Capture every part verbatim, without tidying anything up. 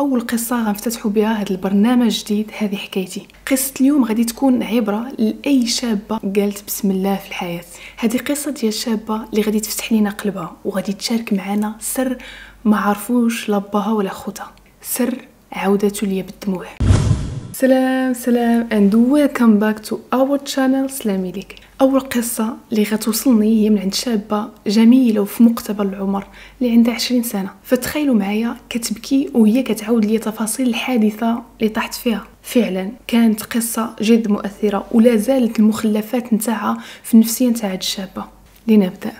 اول قصه غنفتتحوا بها هذا البرنامج الجديد. هذه حكايتي. قصه اليوم غادي تكون عبره لاي شابه قالت بسم الله في الحياه. هذه قصه ديال الشابه اللي غادي تفتح لينا قلبها وغادي تشارك معنا سر ما عرفوش لا باها ولا خوتها، سر عودته ليا بالدموع. سلام سلام and welcome back to our channel. سلامي ليك. اول قصه اللي غتوصلني هي من عند شابه جميله وفي مقتبل العمر اللي عندها عشرين سنه. فتخيلوا معايا كتبكي وهي كتعاود لي تفاصيل الحادثه اللي طاحت فيها. فعلا كانت قصه جد مؤثره ولا زالت المخلفات نتاعها في النفسيه نتاع هاد الشابه. لنبدا.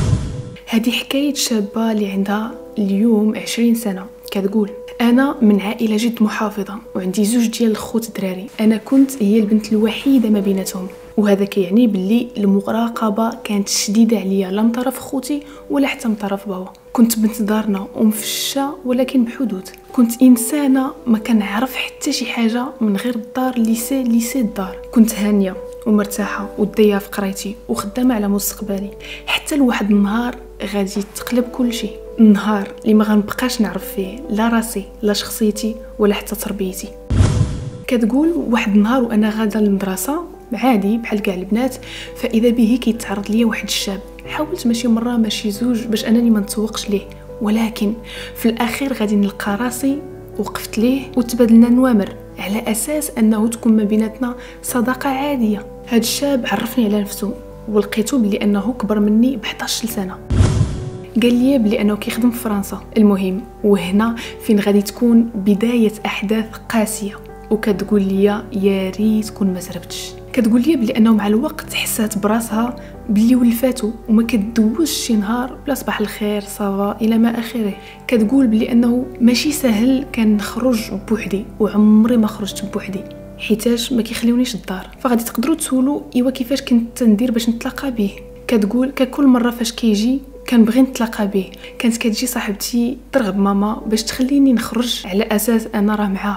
هذه حكايه شابه اللي عندها اليوم عشرين سنه. كتقول: انا من عائله جد محافظه وعندي زوج ديال الخوت دراري. انا كنت هي البنت الوحيده ما بيناتهم، وهذا كيعني باللي المراقبه كانت شديده عليا لا من طرف خوتي ولا حتى من طرف بابا. كنت بنت دارنا ومفشه ولكن بحدود. كنت انسانه ما كنعرف حتى شي حاجه من غير الدار، ليسي ليسي الدار. كنت هانيه ومرتاحه وديه في قرايتي وخدامه على مستقبلي، حتى لواحد النهار غادي تقلب كل شيء. النهار اللي ما غنبقاش نعرف فيه لا راسي لا شخصيتي ولا حتى تربيتي. كتقول: واحد النهار وانا غاده للمدرسه عادي بحال كاع البنات، فاذا به كيتعرض ليا واحد الشاب. حاولت ماشي مره ماشي زوج باش انني ما نتسوقش ليه، ولكن في الاخير غادي نلقى راسي وقفت ليه وتبادلنا نوامر على اساس انه تكون ما بيناتنا صداقه عاديه. هاد الشاب عرفني على نفسه ولقيته بلي انه كبر مني ب احداش سنه. قال لي بلي انه كيخدم في فرنسا. المهم وهنا فين غادي تكون بدايه احداث قاسيه. وكتقول لي يا ريت كون ما زربتش. كتقول لي بلي انه مع الوقت حسات براسها بلي ولفاتو وما كتدوزش شي نهار بلا صباح الخير صافا الى ما اخره. كتقول بلي انه ماشي سهل كان نخرج بوحدي، وعمري ما خرجت بوحدي حيتاش ما كيخليونيش الدار. فغادي تقدروا تسولوا ايوا كيفاش كنت ندير باش نتلاقى به. كتقول ككل مره فاش كيجي كنبغي نتلاقى به، كانت كتجي صاحبتي ترغب ماما باش تخليني نخرج على اساس انا راه معاها،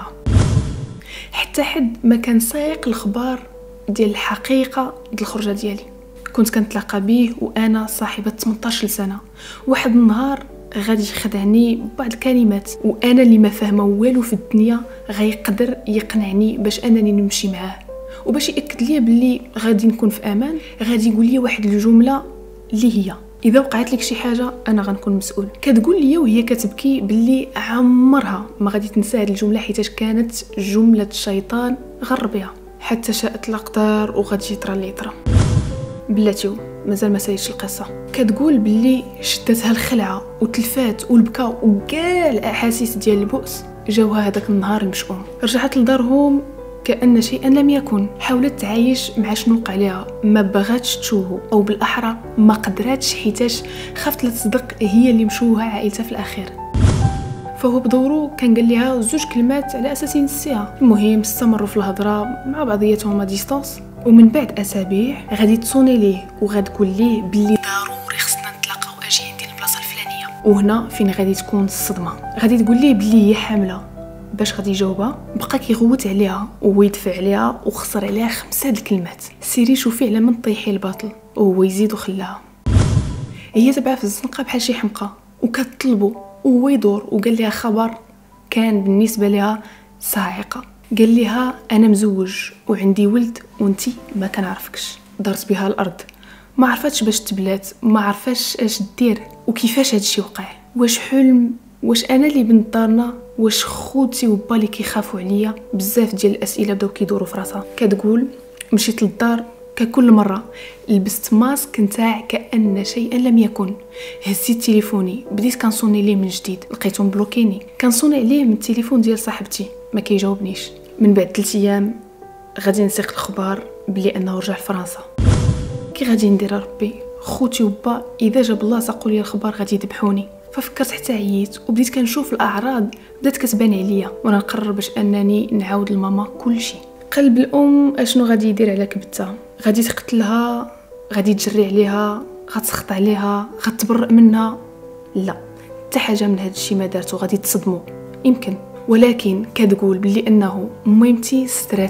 حتى حد ما كان سايق الخبار ديال الحقيقه ديال الخرجه ديالي. كنت كنتلاقى به وانا صاحبه ثمنطاش سنه. واحد النهار غادي يخدعني ببعض الكلمات وانا اللي ما فاهمه والو في الدنيا غيقدر يقنعني باش انني نمشي معاه، وباش ياكد لي بلي غادي نكون في امان. غادي يقول لي واحد الجمله اللي هي: اذا وقعت لك شي حاجه انا غنكون مسؤول. كتقول لي وهي كتبكي باللي عمرها ما غادي تنسى هذه الجمله حيتاش كانت جمله الشيطان غر بها. حتى شاءت الاقدار وغادي يطرى اللي يطرى. بلاتيو مازال ما ساليتش القصه. كتقول باللي شدتها الخلعه وتلفات والبكاء وكاع الاحاسيس ديال البؤس جاوها هذاك النهار المشؤوم. رجعت لدارهم كأن شيئا لم يكن. حاولت تعيش مع شنو وقع لها، ما بغاتش تشوهه، او بالاحرى ما قدراتش حيتاش خافت لا تصدق هي اللي مشوها عائلتها في الاخير. فهو بدورو كان قال لها زوج كلمات على اساس ينسيها. المهم استمروا في الهضره مع بعضياتهم ديستانس، ومن بعد اسابيع غادي تصوني ليه وغتقول ليه بلي ضروري خصنا نتلاقاو، اجي عندي البلاصه الفلانيه. وهنا فين غادي تكون الصدمه. غادي تقول ليه بلي هي حامله. باش غادي يجاوبها بقى كيغوت عليها وهو يدفع عليها وخسر عليها خمسه د الكلمات: سيري شوفي على من طيحي الباطل. وهو يزيد وخلاها. هي تبعها في الزنقه بحال شي حمقى وكتطلبو، وهو يدور وقال لها خبر كان بالنسبه لها صاعقه. قال لها: انا مزوج وعندي ولد وانتي ما كنعرفكش. دارت بها الارض، ما عرفتش باش تبلات، ما عرفاش اش دير وكيفاش هادشي وقع. واش حلم؟ واش انا اللي بنت دارنا؟ واش خوتي وبا اللي كيخافوا عليا؟ بزاف ديال الاسئله بداو كيدوروا في راسها. كتقول: مشيت للدار ككل مره لبست ماسك نتاع كأن شيئا لم يكن. هزيت تليفوني بديت كنصوني ليه من جديد، لقيته مبلوكيني. كنصوني عليه من التليفون ديال صاحبتي ما كيجاوبنيش. من بعد ثلاث ايام غادي نسيق الخبار بلي انه رجع لفرنسا. كي غادي ندير ربي؟ خوتي وبا اذا جاب الله ساقوا لي الخبر غادي يذبحوني. ففكرت حتى عييت وبديت كنشوف الاعراض بدات كتبان عليا، وانا نقرر باش انني نعاود لماما كل شيء. قلب الام اشنو غادي يدير على كبتها؟ غادي تقتلها؟ غادي تجري عليها؟ غتسخط عليها؟ غتبرئ منها؟ لا، حتى حاجه من هذا الشيء ما دارته. غادي تصدموا يمكن، ولكن كتقول بلي انه ميمتي ستراتني.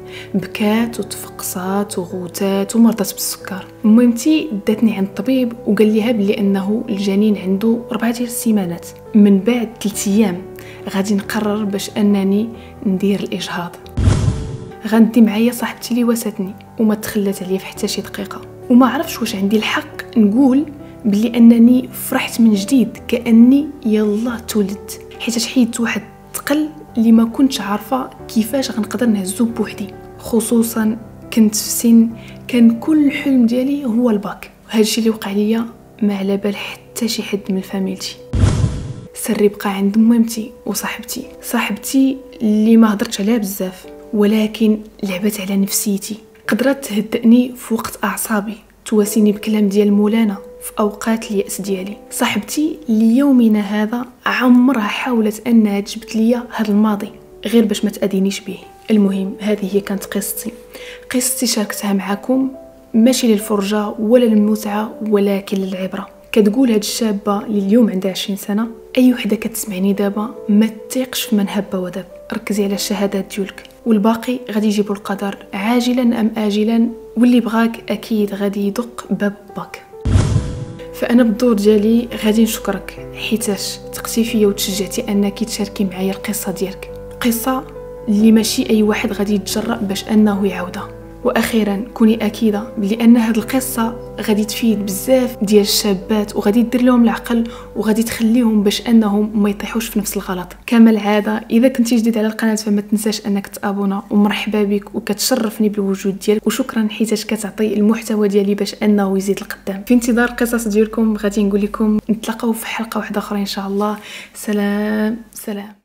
بكات وتفقصات وغوتات ومرضت بالسكر. مهمتي داتني عند الطبيب وقال ليها بلي انه الجنين عنده أربعة ديال السيمانات. من بعد ثلاثة ايام غادي نقرر باش انني ندير الاجهاض. غندي معايا صاحبتي اللي واساتني وما تخلات عليا في حتى شي دقيقه، وما عرفتش واش عندي الحق نقول بلي انني فرحت من جديد كاني يلا تولدت، حيت حيدت واحد الثقل اللي ما كنتش عارفه كيفاش غنقدر نهزو بوحدي، خصوصا كنت في سن كان كل حلم ديالي هو الباك. وهذا الشيء اللي وقع ليا ما على بال حتى شي حد من فاميلتي. سري بقى عند مهمتي وصاحبتي صاحبتي اللي ما هضرتش عليها بزاف، ولكن لعبت على نفسيتي، قدرت تهدئني في وقت اعصابي، تواسيني بكلام ديال مولانا في اوقات الياس ديالي. صاحبتي ليومنا هذا عمرها حاولت انها تجبت ليا هذا الماضي غير باش ما تاذينيش به. المهم هذه هي كانت قصتي قصتي شاركتها معكم، ماشي للفرجه ولا للمتعه ولكن للعبره. كتقول هاد الشابه اللي اليوم عندها عشرين سنه، اي وحده كتسمعني دابا ما تثيقش في من هب ودب، ركزي على الشهادات ديالك والباقي غادي يجيبوا القدر عاجلا ام اجلا، واللي بغاك اكيد غادي يدق باب باك. فانا بالدور ديالي غادي نشكرك حيتاش تقتي فيا وتشجعتي انك تشاركي معايا القصه ديالك، قصه اللي ماشي اي واحد غادي يتجرأ باش انه يعاودها. واخيرا كوني اكيده بلي ان هاد القصه غادي تفيد بزاف ديال الشابات وغادي دير لهم العقل وغادي تخليهم باش انهم ما يطيحوش في نفس الغلط. كما العاده اذا كنتي جديد على القناه فما تنساش انك تابونا، ومرحبا بك وكتشرفني بالوجود ديالك، وشكرا حيتاش كتعطي المحتوى ديالي باش انه يزيد القدام. في انتظار القصص ديالكم غادي نقول لكم نتلاقاو في حلقه واحده اخرى ان شاء الله. سلام سلام.